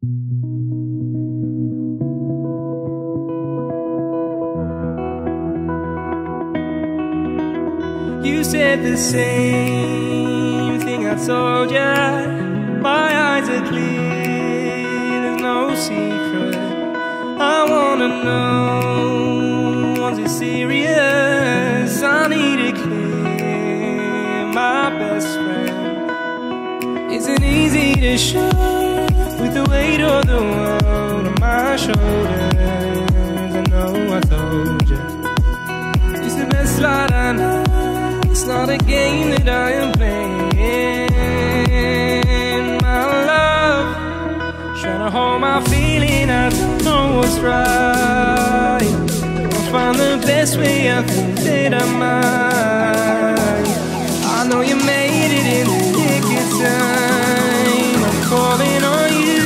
You said the same thing I told ya. My eyes are clear, there's no secret. I wanna know, was it serious? I need it clear, my best friend. Isn't easy to show with the weight of the world on my shoulders. I know I told you, it's the best light I know. It's not a game that I am playing, my love. Trying to hold my feeling, I don't know what's right. I'll find the best way, I think that I might. I know you made it in the nick of time. I'm calling on you.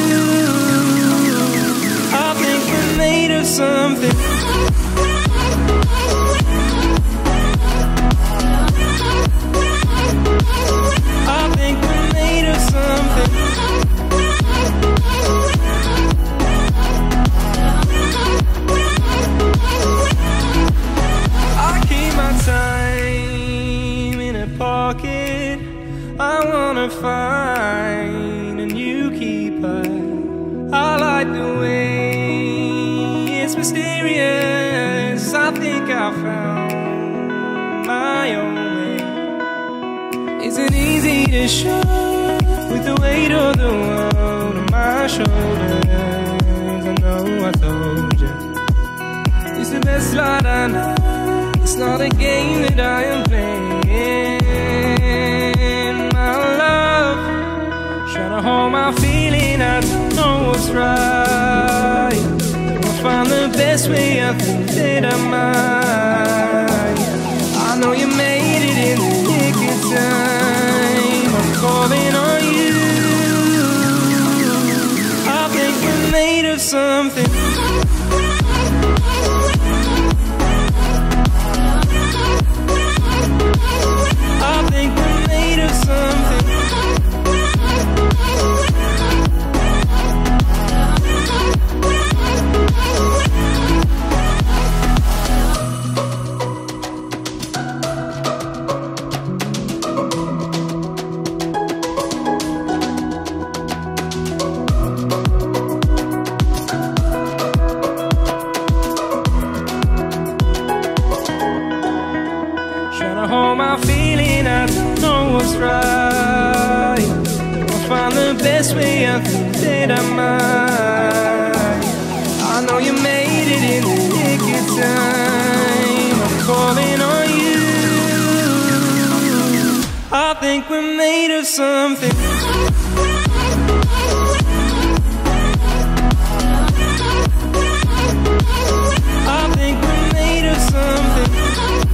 I think we're made of something. I wanna find a new keeper. I like the way it's mysterious. I think I found my own way. Isn't easy to show with the weight of the world on my shoulders. I know I told you, it's the best light I know. It's not a game that I am playing, my love. Trying to hold my feeling, I don't know what's right. I'll find the best way, I think that I might. I know you made it in the nick of time. I'm calling on you. I think we're made of something. I think we're made of something. Trying to hold my feeling, I don't know what's right. I'll find the best way, I think that I might. I know you made it in the nick of time. I'm calling on you. I think we're made of something. I think we're made of something.